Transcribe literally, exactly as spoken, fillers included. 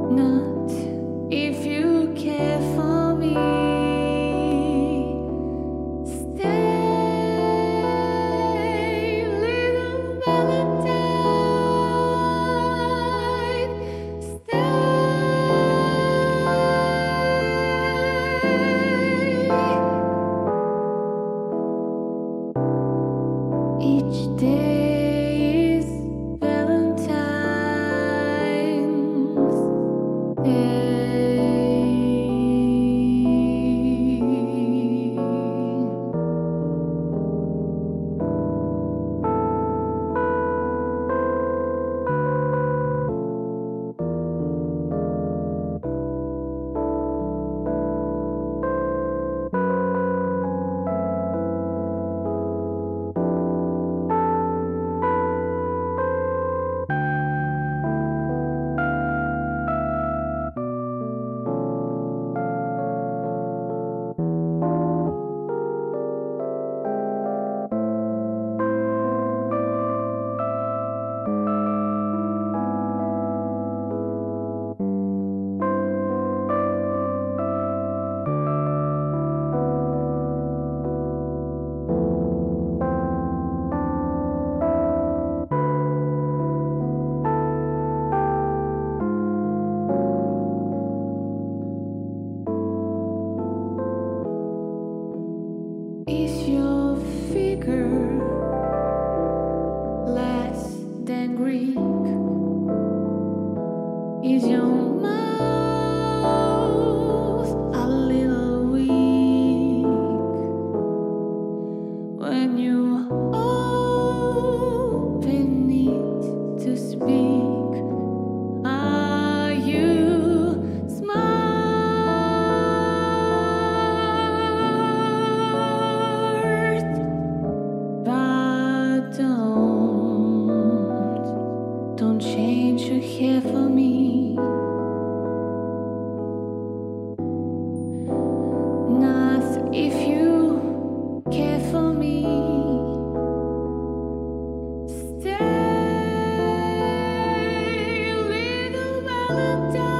Not if you care for me. Stay, little Valentine. Stay. Each day is Valentine's Day. Is your figure less than Greek? Is your mouth a little weak when you open it to speak? Are you smart? But don't, don't change your hair for me. Not if you care for me. Stay, little Valentine.